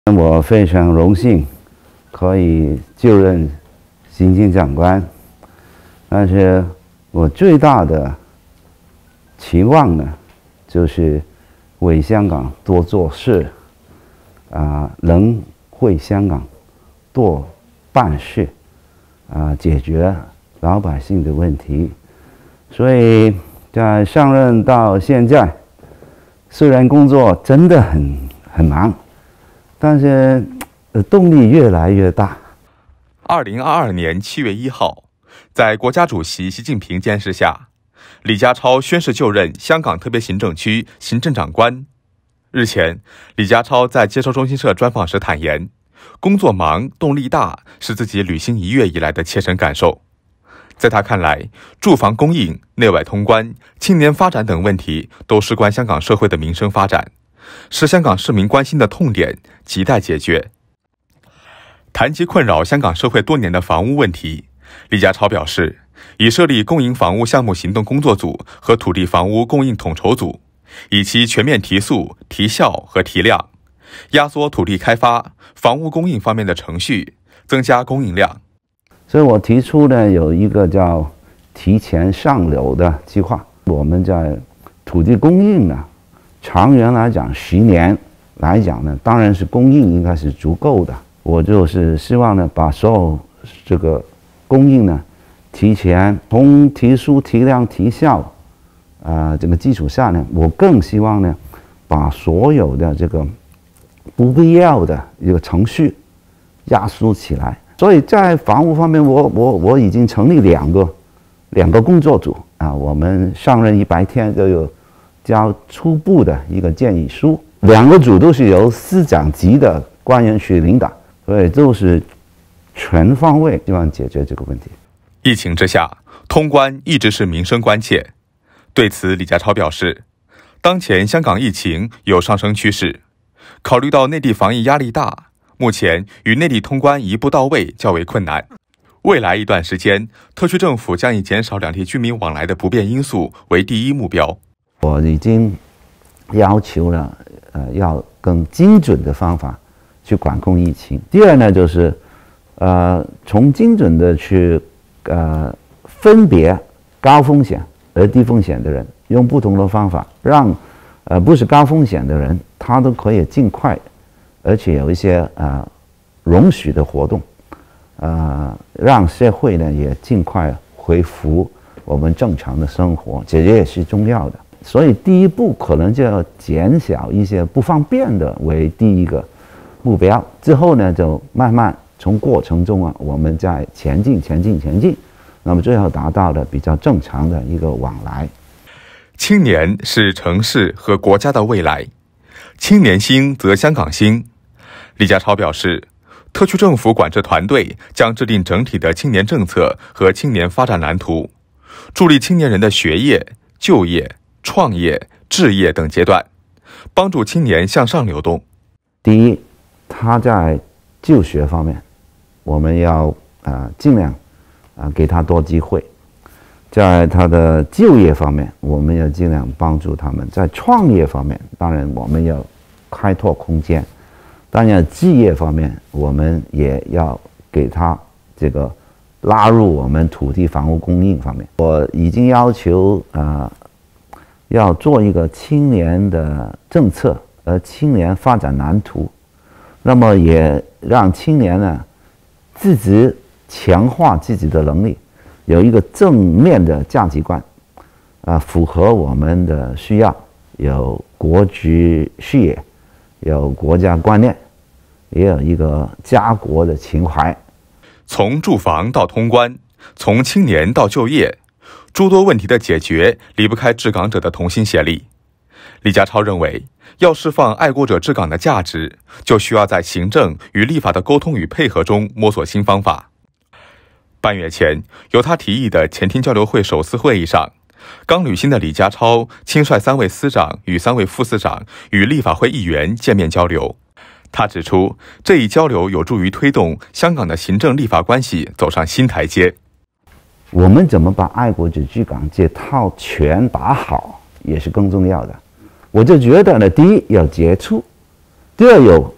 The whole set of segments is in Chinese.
我非常荣幸可以就任行政长官，但是我最大的期望呢，就是为香港多做事，能为香港多办事，解决老百姓的问题。所以在上任到现在，虽然工作真的很忙，但是动力越来越大。 2022年7月1号，在国家主席习近平监视下，李家超宣誓就任香港特别行政区行政长官。日前，李家超在接受中新社专访时坦言，工作忙、动力大是自己履新1月以来的切身感受。在他看来，住房供应、内外通关、青年发展等问题都事关香港社会的民生发展，是香港市民关心的痛点，亟待解决。谈及困扰香港社会多年的房屋问题，李家超表示，已设立公营房屋项目行动工作组和土地房屋供应统筹组，以期全面提速、提效和提量，压缩土地开发、房屋供应方面的程序，增加供应量。 所以我提出呢，有一个叫提前上楼的计划。我们在土地供应呢，长远来讲10年来讲呢，当然是供应应该是足够的。我就是希望呢，把所有这个供应呢，提前从提速、提量、提效这个基础下呢，我更希望呢，把所有的这个不必要的一个程序压缩起来。所以在房屋方面，我已经成立两个工作组我们上任100天就有交初步的一个建议书，2个组都是由司长级的官员去领导，所以都是全方位希望解决这个问题。 疫情之下，通关一直是民生关切。对此，李家超表示，当前香港疫情有上升趋势，考虑到内地防疫压力大，目前与内地通关一步到位较为困难。未来一段时间，特区政府将以减少两地居民往来的不便因素为第一目标。 我已经要求了，要更精准的方法去管控疫情。第二呢，就是从精准的去分别高风险和低风险的人，用不同的方法让不是高风险的人，他都可以尽快，而且有一些容许的活动，让社会呢也尽快恢复我们正常的生活，这也是重要的。所以第一步可能就要减少一些不方便的为第一个目标，之后呢就慢慢从过程中我们再前进，那么最后达到了比较正常的一个往来。 青年是城市和国家的未来，青年兴则香港兴。李家超表示，特区政府管制团队将制定整体的青年政策和青年发展蓝图，助力青年人的学业、就业、创业、置业等阶段，帮助青年向上流动。 第一，他在就学方面，我们要尽量给他多机会；在他的就业方面，我们要尽量帮助他们；在创业方面，当然我们要开拓空间；当然置业方面，我们也要给他这个拉入我们土地房屋供应方面。我已经要求要做一个青年的政策和青年发展蓝图，那么也让青年呢自己强化自己的能力，有一个正面的价值观，符合我们的需要，有国际视野，有国家观念，也有一个家国的情怀。 从住房到通关，从青年到就业，诸多问题的解决离不开治港者的同心协力。李家超认为，要释放爱国者治港的价值，就需要在行政与立法的沟通与配合中摸索新方法。半月前，由他提议的前厅交流会首次会议上，刚履新的李家超亲率3位司长与3位副司长与立法会议员见面交流。他指出，这一交流有助于推动香港的行政立法关系走上新台阶。 我们怎么把爱国者治港这套拳打好，也是更重要的。我就觉得呢，第一要接触，第二有谈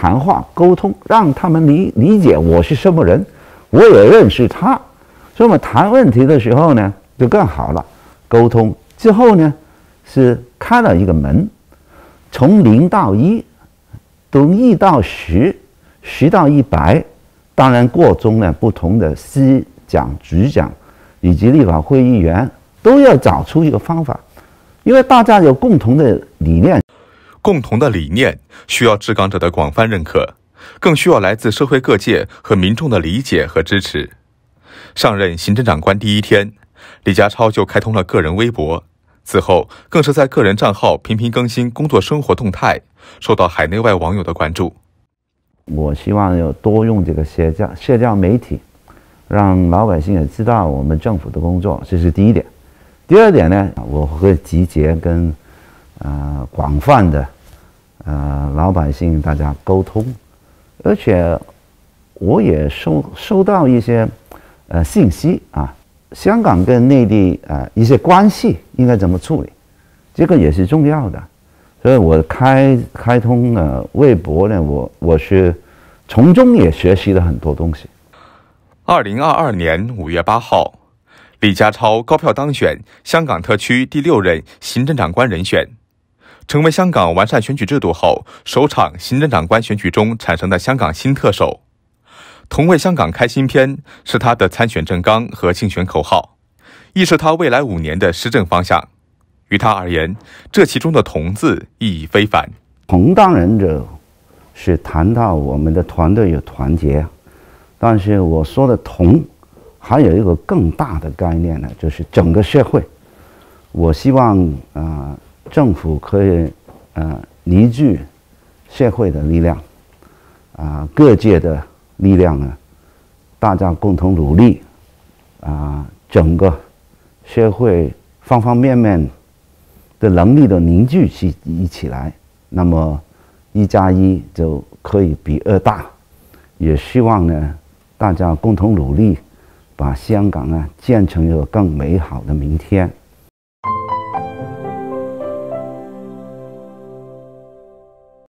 谈话沟通，让他们理解我是什么人，我也认识他。所以我们谈问题的时候呢，就更好了。沟通之后呢，是开了一个门，从0到1，从1到10， 10到100。当然过中呢，不同的司长、局长以及立法会议员都要找出一个方法，因为大家有共同的理念。 共同的理念需要治港者的广泛认可，更需要来自社会各界和民众的理解和支持。上任行政长官第1天，李家超就开通了个人微博，此后更是在个人账号频频更新工作生活动态，受到海内外网友的关注。 我希望要多用这个社交媒体，让老百姓也知道我们政府的工作，这是第一点。第二点呢，我会集结跟广泛的老百姓大家沟通，而且我也收到一些信息啊，香港跟内地一些关系应该怎么处理，这个也是重要的。所以我开通微博呢，我是从中也学习了很多东西。 2022年5月8号，李家超高票当选香港特区第6任行政长官人选，成为香港完善选举制度后首场行政长官选举中产生的香港新特首。同为香港开新篇是他的参选政纲和竞选口号，亦是他未来5年的施政方向。于他而言，这其中的同字意义非凡。 同当然者是谈到我们的团队有团结，但是我说的同还有一个更大的概念呢，就是整个社会。我希望政府可以凝聚社会的力量，各界的力量呢，大家共同努力，整个社会方方面面的能力的凝聚起来，那么1+1就可以比2大。也希望呢，大家共同努力，把香港建成一个更美好的明天。